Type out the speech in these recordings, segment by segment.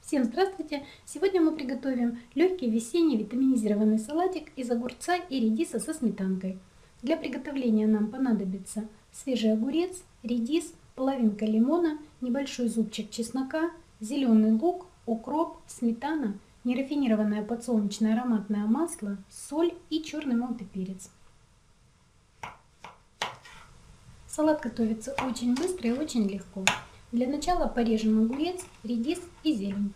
Всем здравствуйте! Сегодня мы приготовим легкий весенний витаминизированный салатик из огурца и редиса со сметанкой. Для приготовления нам понадобится свежий огурец, редис, половинка лимона, небольшой зубчик чеснока, зеленый лук, укроп, сметана, нерафинированное подсолнечное ароматное масло, соль и черный молотый перец. Салат готовится очень быстро и очень легко. Для начала порежем огурец, редис и зелень.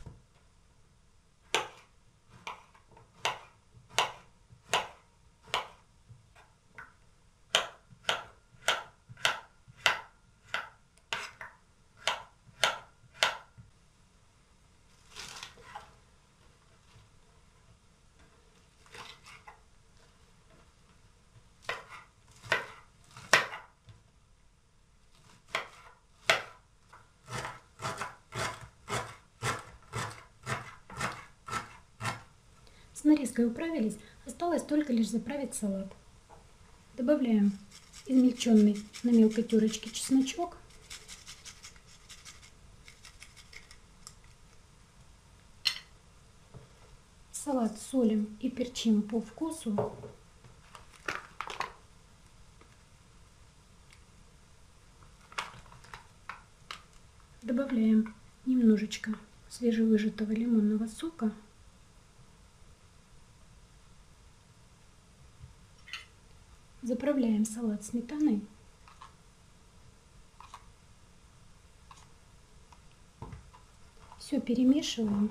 С нарезкой управились, осталось только лишь заправить салат. Добавляем измельченный на мелкой терочке чесночок. Салат солим и перчим по вкусу. Добавляем немножечко свежевыжатого лимонного сока. Заправляем салат сметаной. Все перемешиваем.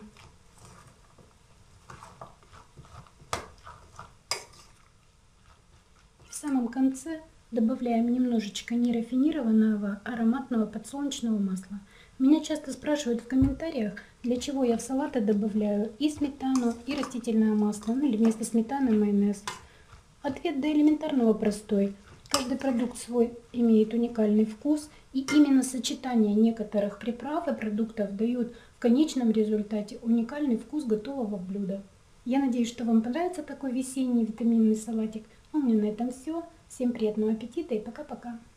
И в самом конце добавляем немножечко нерафинированного ароматного подсолнечного масла. Меня часто спрашивают в комментариях, для чего я в салаты добавляю и сметану, и растительное масло, ну или вместо сметаны майонез. Ответ до элементарного простой. Каждый продукт свой имеет уникальный вкус, и именно сочетание некоторых приправ и продуктов дают в конечном результате уникальный вкус готового блюда. Я надеюсь, что вам понравится такой весенний витаминный салатик. У меня на этом все. Всем приятного аппетита и пока-пока.